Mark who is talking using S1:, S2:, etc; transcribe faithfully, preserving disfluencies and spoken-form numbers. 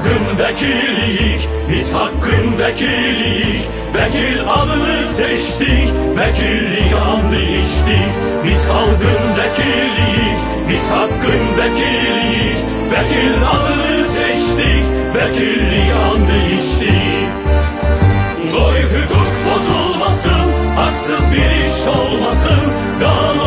S1: halkın vekiliyik, biz hakkın vekiliyik. Vekil adını seçtik, vekillik andı içtik. Biz halkın vekiliyik, biz hakkın vekiliyik. Vekil adını seçtik, vekillik andı içtik. Koy hukuk bozulmasın, haksız bir iş olmasın. Kanun